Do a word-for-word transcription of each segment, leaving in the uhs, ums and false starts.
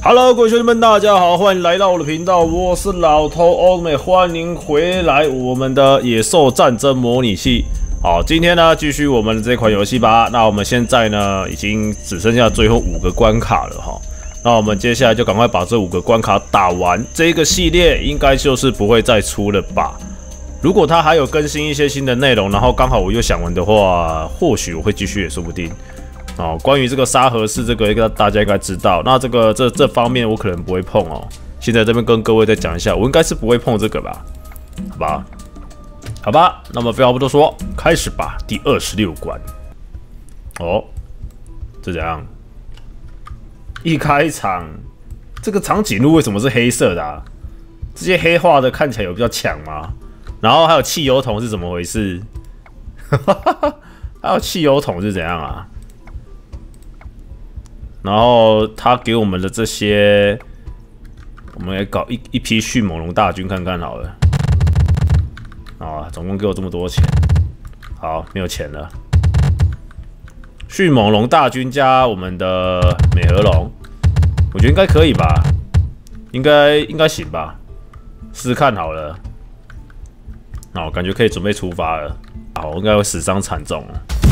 Hello， 各位兄弟们，大家好，欢迎来到我的频道，我是老头欧美，欢迎回来我们的野兽战争模拟器。好，今天呢继续我们的这款游戏吧。那我们现在呢已经只剩下最后五个关卡了哈。那我们接下来就赶快把这五个关卡打完，这个系列应该就是不会再出了吧？如果它还有更新一些新的内容，然后刚好我又想玩的话，或许我会继续也说不定。哦，关于这个沙盒式这个，一个大家应该知道。那这个这这方面我可能不会碰哦。现在这边跟各位再讲一下，我应该是不会碰这个吧？好吧，好吧。那么废话不多说，开始吧。第二十六关。哦，这怎样？一开场，这个长颈鹿为什么是黑色的啊？这些黑化的看起来有比较强吗？然后还有汽油桶是怎么回事？还有汽油桶是怎样啊？然后他给我们的这些，我们来搞一一批迅猛龙大军看看好了。啊，总共给我这么多钱，好，没有钱了。迅猛龙大军加我们的美和龙，我觉得应该可以吧？应该应该行吧？试试看好了。哦，感觉可以准备出发了。好，应该会死伤惨重。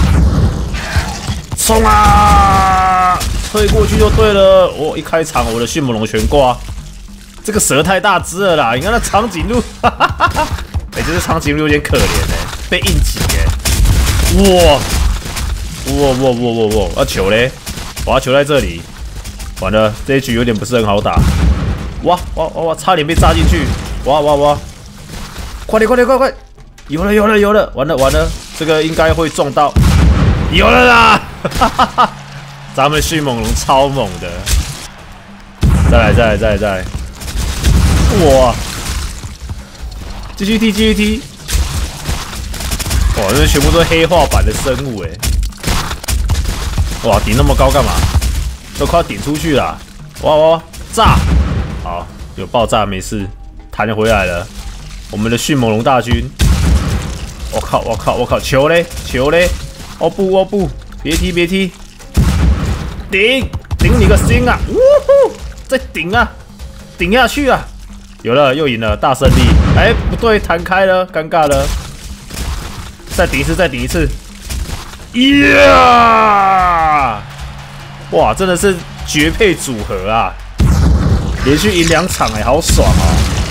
冲啊！推过去就对了。我、哦、一开场，我的迅猛龙全挂。这个蛇太大只了啦！你看那长颈鹿，哈哈哈哈！哎，这只长颈鹿有点可怜哎，被硬挤哎。哇！哇哇哇哇哇！啊球嘞！我要球在这里。完了，这一局有点不是很好打。哇哇哇哇！差点被炸进去！哇哇哇！快点快点快快！有了有了有了！完了完了，这个应该会撞到。有了啦！哈哈哈！咱们迅猛龙超猛的，再来再来再来再来！哇！继续踢继续踢！哇，那全部都是黑化版的生物哎！哇，顶那么高干嘛？都快要顶出去了！哇哇哇！炸！好，有爆炸没事，弹回来了。我们的迅猛龙大军！我靠我靠我靠！球嘞球嘞！哦不哦不！别踢别踢！顶顶你个心啊！呜呼！再顶啊！顶下去啊！有了，又赢了，大胜利！哎，不对，弹开了，尴尬了。再顶一次，再顶一次！呀！哇，真的是绝配组合啊！连续赢两场，哎，好爽啊！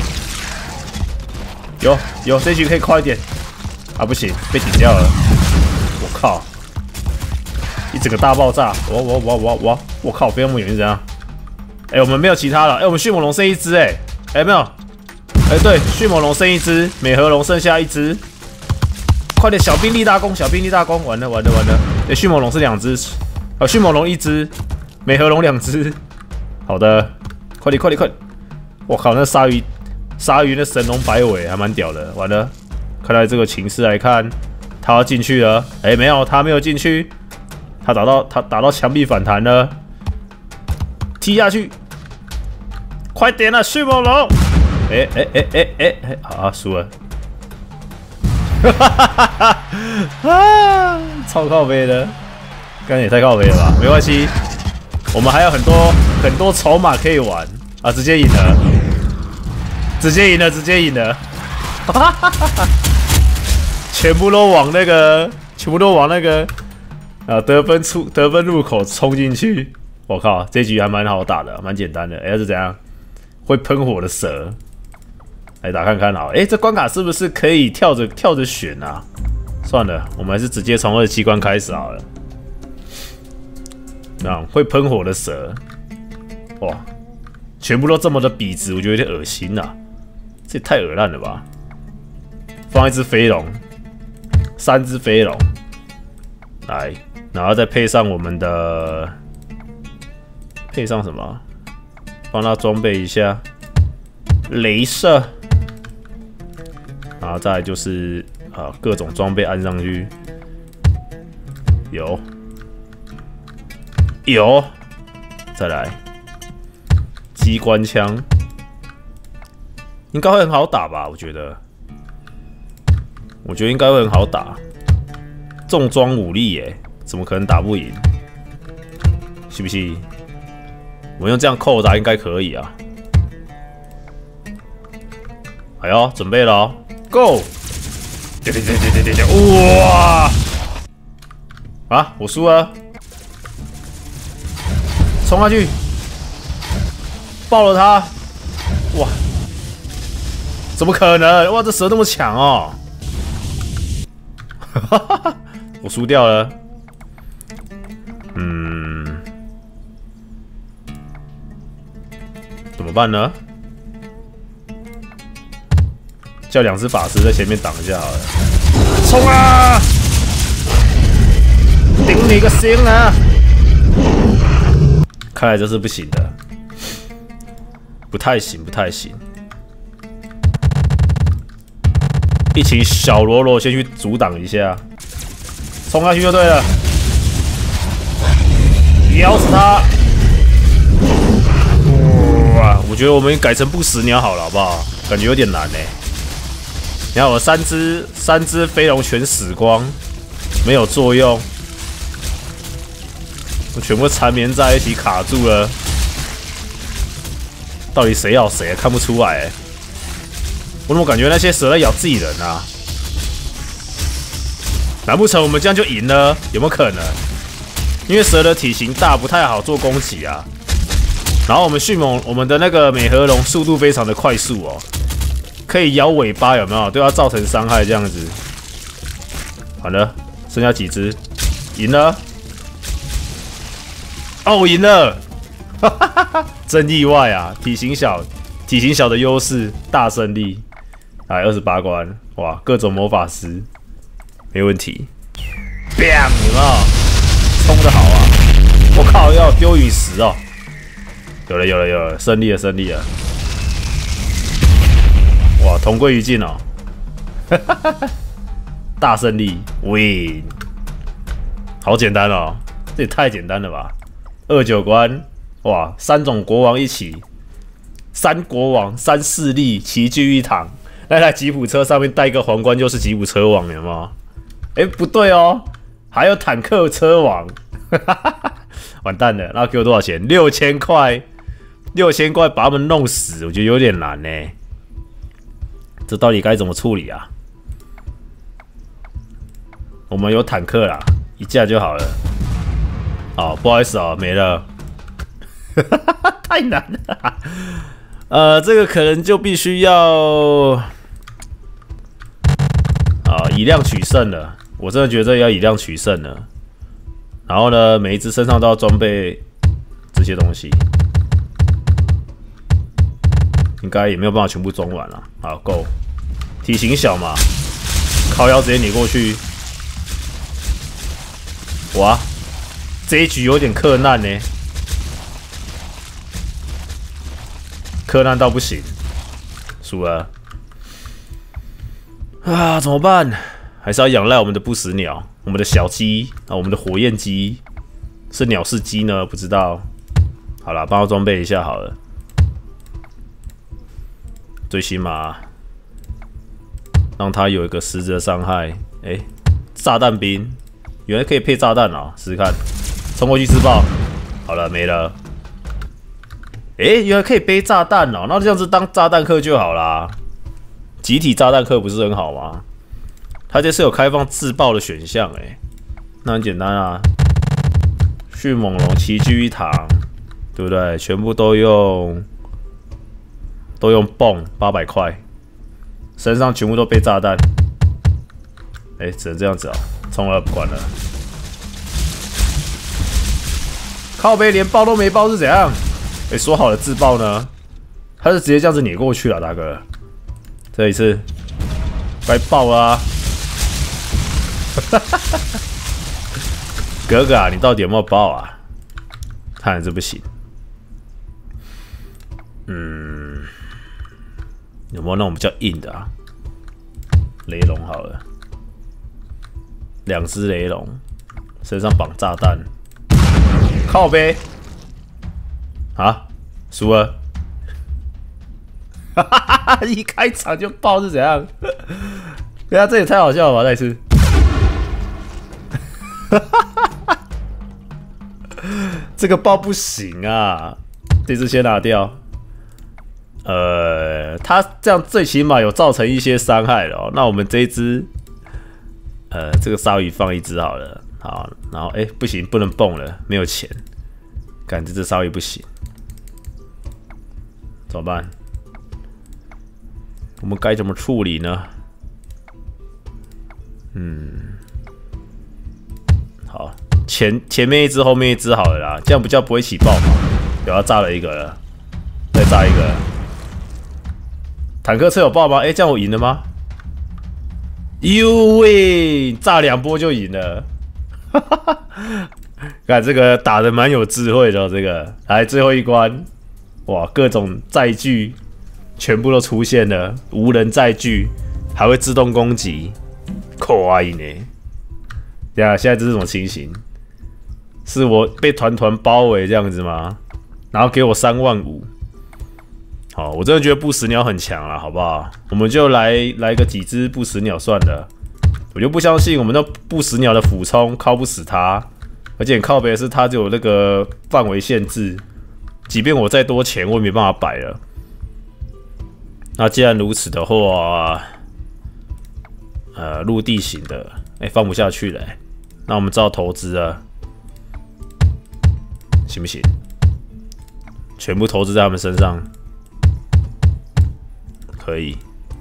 有有，这局可以快一点啊！不行，被顶掉了。我靠！一整个大爆炸！哇哇哇哇哇！我靠，飞那么远是怎样？哎、欸，我们没有其他了。哎、欸，我们迅猛龙剩一只哎！哎、欸，没有。哎、欸，对，迅猛龙剩一只，美和龙剩下一只。快点，小兵立大功！小兵立大功！完了完了完了！哎、欸，迅猛龙是两只，啊，迅猛龙一只，美和龙两只。好的，快点快点快点！我靠，那鲨鱼鲨鱼那神龙摆尾还蛮屌的。完了，看来这个情势来看，他要进去了。哎、欸，没有，他没有进去。他打到他打到墙壁反弹了，踢下去，快点啊，迅猛龙！哎哎哎哎哎哎，好，输了，哈哈哈哈啊，超靠背的，刚才也太靠背了吧？没关系，我们还有很多很多筹码可以玩啊！直接赢了，直接赢了，直接赢了，哈哈哈哈！全部都往那个，全部都往那个。啊，得分出得分入口冲进去，我靠，这局还蛮好打的，蛮简单的。哎、欸，是怎样？会喷火的蛇，来打看看好。哎、欸，这关卡是不是可以跳着跳着选啊？算了，我们还是直接从二十七关开始好了。啊，会喷火的蛇，哇，全部都这么的笔直，我觉得有点恶心啊！这也太恶烂了吧！放一只飞龙，三只飞龙，来。然后再配上我们的，配上什么？帮他装备一下，雷射。然后再来就是啊，各种装备按上去，有有，再来机关枪，应该会很好打吧？我觉得，我觉得应该会很好打，重装武力耶。怎么可能打不赢？是不是？ 我们用这样扣打应该可以啊。哎呦，准备了哦 ，Go！ 对对对对对对对，哇！啊，我输了，冲下去，爆了他！哇，怎么可能？哇，这蛇那么强哦！哈哈哈，我输掉了。嗯，怎么办呢？叫两只法师在前面挡一下好了。冲啊！顶你个心啊！看来这是不行的，不太行，不太行。一群小喽啰先去阻挡一下，冲下去就对了，咬死他！哇，我觉得我们改成不死鸟好了，好不好？感觉有点难呢、欸。你看我三只三只飞龙全死光，没有作用，我全部缠绵在一起卡住了。到底谁咬谁啊？看不出来哎、欸。我怎么感觉那些蛇在咬自己人啊？难不成我们这样就赢了？有没有可能？因为蛇的体型大，不太好做攻击啊。然后我们迅猛，我们的那个美颌龙速度非常的快速哦。可以摇尾巴，有没有？对它造成伤害，这样子。好了，剩下几只，赢了。哦，我赢了，哈哈哈哈，真意外啊！体型小，体型小的优势，大胜利。来，二十八关，哇，各种魔法师，没问题。bang， 有没有？冲得好啊！我靠，要丢陨石哦。有了，有了，有了，胜利了，胜利了。哇，同归于尽哦！大胜利 ，win， 好简单哦，这也太简单了吧！二九关，哇，三种国王一起，三国王、三势力齐聚一堂。那台吉普车上面带一个皇冠，就是吉普车王，有没有？哎、欸，不对哦，还有坦克车王，完蛋了！那给我多少钱？六千块，六千块把他们弄死，我觉得有点难呢。这到底该怎么处理啊？我们有坦克啦，一架就好了。哦，不好意思哦，没了，太难了。呃，这个可能就必须要啊以量取胜了。我真的觉得要以量取胜了。然后呢，每一只身上都要装备这些东西。应该也没有办法全部装完了。好，够。体型小嘛，靠腰直接碾过去。哇，这一局有点克难呢，克难到不行，输了。啊，怎么办？还是要仰赖我们的不死鸟，我们的小鸡啊，我们的火焰鸡，是鸟是鸡呢？不知道。好啦，帮他装备一下好了。最起码让他有一个实质的伤害。哎、欸，炸弹兵，原来可以配炸弹哦！试试看，冲过去自爆。好了，没了。哎、欸，原来可以背炸弹哦！那这样子当炸弹客就好啦。集体炸弹客不是很好吗？他这次有开放自爆的选项，哎、欸，那很简单啊。迅猛龙齐聚一堂，对不对？全部都用。都用泵八百块，身上全部都被炸弹。哎、欸，只能这样子啊、喔，冲了不管了。靠背连爆都没爆是怎样？哎、欸，说好的自爆呢？他是直接这样子碾过去了，大哥。这一次该爆了啊！哥哥啊，你到底有没有爆啊？看来这不行。嗯。有没有那种比较硬的啊？雷龙好了，两只雷龙，身上绑炸弹，靠背啊，输了，哈哈哈！一开场就爆是怎样？对啊，这也太好笑了吧！再一次，哈哈哈！这个爆不行啊！ 这只先拿掉。呃，他这样最起码有造成一些伤害了、哦。那我们这一只，呃，这个鲨鱼放一只好了。好，然后哎、欸，不行，不能蹦了，没有钱。干这只鲨鱼不行，怎么办？我们该怎么处理呢？嗯，好，前前面一只，后面一只好了啦，这样比较不会起爆嘛。有要炸了一个了，再炸一个了。坦克车有爆吗？哎、欸，这样我赢了吗？呦喂，炸两波就赢了，哈哈哈！看这个打得蛮有智慧的、哦，这个来最后一关，哇，各种载具全部都出现了，无人载具还会自动攻击，可爱呢。对啊，现在这是什么情形？是我被团团包围这样子吗？然后给我三万五。好，我真的觉得不死鸟很强啊，好不好？我们就来来个几只不死鸟算了。我就不相信我们那不死鸟的俯冲靠不死它，而且很靠北的是它只有那个范围限制，即便我再多钱，我也没办法摆了。那既然如此的话，呃，陆地型的，哎、欸，放不下去了、欸，那我们只好投资了，行不行？全部投资在他们身上。可以，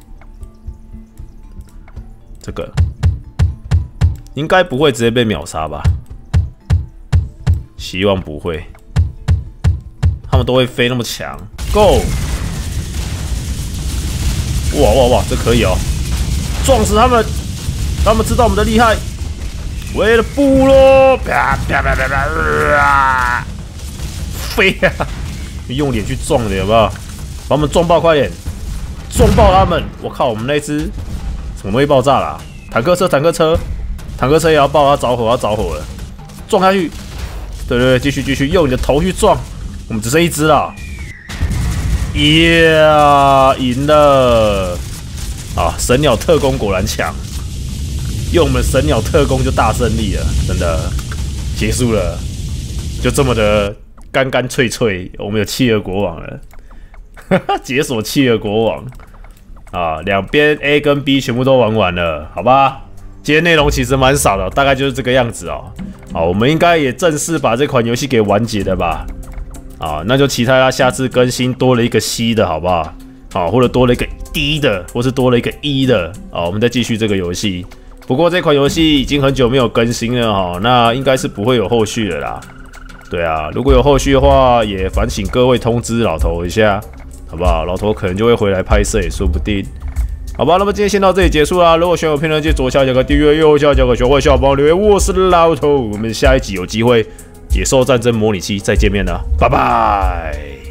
这个应该不会直接被秒杀吧？希望不会，他们都会飞那么强 ，Go！ 哇哇哇，这可以哦，撞死他们，让他们知道我们的厉害。为了部落，啪啪啪啪啪，啊、飞呀、啊！用脸去撞的有没有？把我们撞爆，快点！撞爆他们！我靠，我们那只什么东西爆炸了、啊？坦克车，坦克车，坦克车也要爆，要着火，要着火了！撞下去！对对对，继续继续，用你的头去撞！我们只剩一只了！耶、yeah, 赢了！啊，神鸟特工果然强，用我们神鸟特工就大胜利了，真的结束了，就这么的干干脆脆，我们有企鹅国王了。解锁企鹅国王啊，两边 A 跟 B 全部都玩完了，好吧？今天内容其实蛮少的，大概就是这个样子哦。好，我们应该也正式把这款游戏给完结了吧？啊，那就期待它下次更新多了一个 C 的，好不好？好，或者多了一个 D 的，或是多了一个 E 的，啊，我们再继续这个游戏。不过这款游戏已经很久没有更新了哈，那应该是不会有后续了啦。对啊，如果有后续的话，也烦请各位通知老头一下。好不好？老头可能就会回来拍摄，也说不定。好吧，那么今天先到这里结束啦。如果喜欢我片段，记得左下角个订阅，右下角个小坏笑，帮我留言。我是老头，我们下一集有机会野兽战争模拟器再见面了，拜拜。